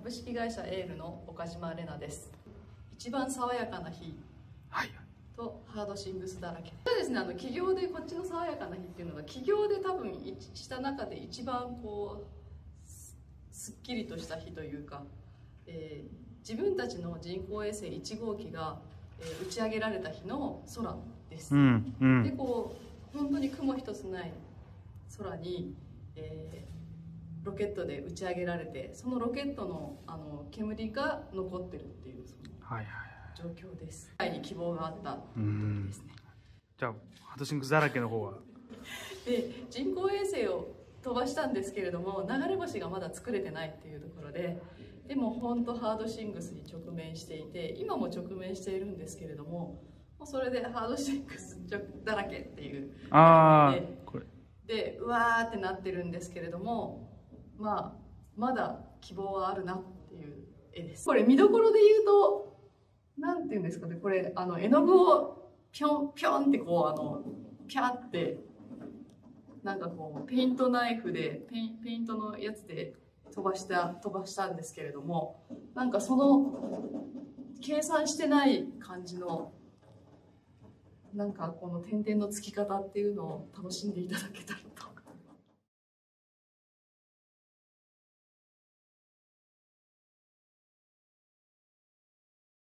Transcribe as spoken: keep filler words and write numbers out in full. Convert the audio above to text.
株式会社エールの岡島玲奈です。一番爽やかな日とハードシングスだらけ。そうですね、あの起業でこっちの爽やかな日っていうのが起業で多分した中で一番こうすっきりとした日というか、えー、自分たちの人工衛星いち号機が、えー、打ち上げられた日の空です。うんうん、でこう本当に雲一つない空に、えー、ロケットで打ち上げられて、そのロケットの、あの煙が残ってるっていうその状況です。世界に希望があったということですね。 じゃあハードシングスだらけの方はで人工衛星を飛ばしたんですけれども、流れ星がまだ作れてないっていうところで、でも本当ハードシングスに直面していて、今も直面しているんですけれども、それでハードシングスだらけっていうあでこれでうわーってなってるんですけれども、まあまだ希望はあるなっていう絵です。これ見どころで言うと、なんていうんですかね、これあの絵の具をピョンピョンってこうあのピャってなんかこうペイントナイフでペイン、ペイントのやつで飛ばした飛ばしたんですけれども、なんかその計算してない感じのなんかこの点々のつき方っていうのを楽しんでいただけたら